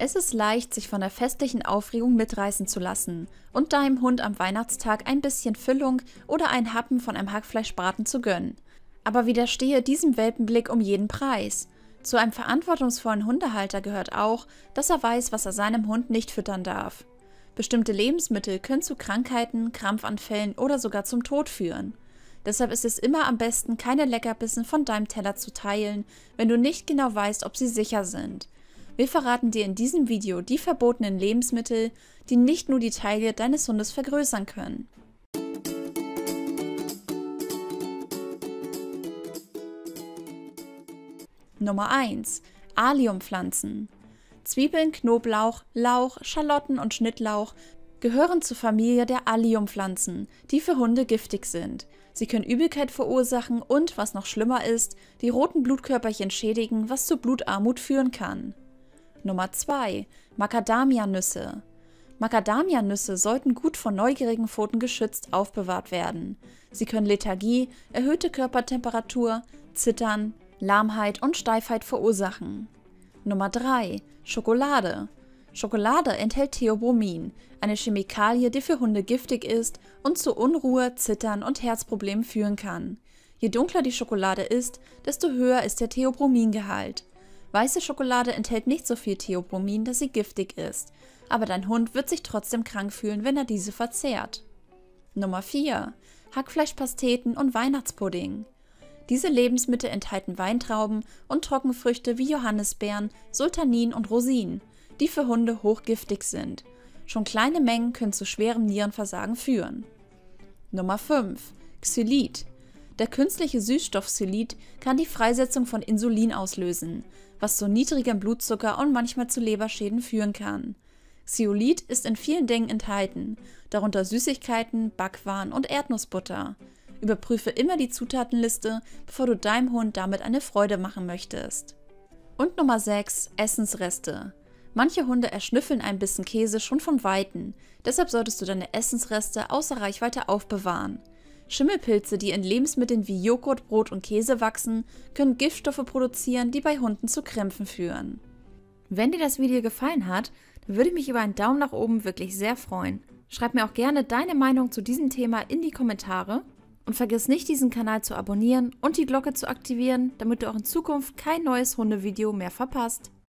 Es ist leicht, sich von der festlichen Aufregung mitreißen zu lassen und deinem Hund am Weihnachtstag ein bisschen Füllung oder einen Happen von einem Hackfleischbraten zu gönnen. Aber widerstehe diesem Welpenblick um jeden Preis. Zu einem verantwortungsvollen Hundehalter gehört auch, dass er weiß, was er seinem Hund nicht füttern darf. Bestimmte Lebensmittel können zu Krankheiten, Krampfanfällen oder sogar zum Tod führen. Deshalb ist es immer am besten, keine Leckerbissen von deinem Teller zu teilen, wenn du nicht genau weißt, ob sie sicher sind. Wir verraten dir in diesem Video die verbotenen Lebensmittel, die nicht nur die Taille deines Hundes vergrößern können. Nummer 1. Alliumpflanzen. Zwiebeln, Knoblauch, Lauch, Schalotten und Schnittlauch gehören zur Familie der Alliumpflanzen, die für Hunde giftig sind. Sie können Übelkeit verursachen und, was noch schlimmer ist, die roten Blutkörperchen schädigen, was zu Blutarmut führen kann. Nummer 2. Macadamianüsse. Macadamianüsse sollten gut vor neugierigen Pfoten geschützt aufbewahrt werden. Sie können Lethargie, erhöhte Körpertemperatur, Zittern, Lahmheit und Steifheit verursachen. Nummer 3. Schokolade. Schokolade enthält Theobromin, eine Chemikalie, die für Hunde giftig ist und zu Unruhe, Zittern und Herzproblemen führen kann. Je dunkler die Schokolade ist, desto höher ist der Theobromingehalt. Weiße Schokolade enthält nicht so viel Theobromin, dass sie giftig ist, aber dein Hund wird sich trotzdem krank fühlen, wenn er diese verzehrt. Nummer 4. Hackfleischpasteten und Weihnachtspudding. Diese Lebensmittel enthalten Weintrauben und Trockenfrüchte wie Johannisbeeren, Sultanin und Rosinen, die für Hunde hochgiftig sind. Schon kleine Mengen können zu schwerem Nierenversagen führen. Nummer 5. Xylit. Der künstliche Süßstoff Xylit kann die Freisetzung von Insulin auslösen, was zu niedrigem Blutzucker und manchmal zu Leberschäden führen kann. Xylit ist in vielen Dingen enthalten, darunter Süßigkeiten, Backwaren und Erdnussbutter. Überprüfe immer die Zutatenliste, bevor du deinem Hund damit eine Freude machen möchtest. Und Nummer 6. Essensreste. Manche Hunde erschnüffeln ein bisschen Käse schon von Weitem, deshalb solltest du deine Essensreste außer Reichweite aufbewahren. Schimmelpilze, die in Lebensmitteln wie Joghurt, Brot und Käse wachsen, können Giftstoffe produzieren, die bei Hunden zu Krämpfen führen. Wenn dir das Video gefallen hat, dann würde ich mich über einen Daumen nach oben wirklich sehr freuen. Schreib mir auch gerne deine Meinung zu diesem Thema in die Kommentare und vergiss nicht, diesen Kanal zu abonnieren und die Glocke zu aktivieren, damit du auch in Zukunft kein neues Hundevideo mehr verpasst.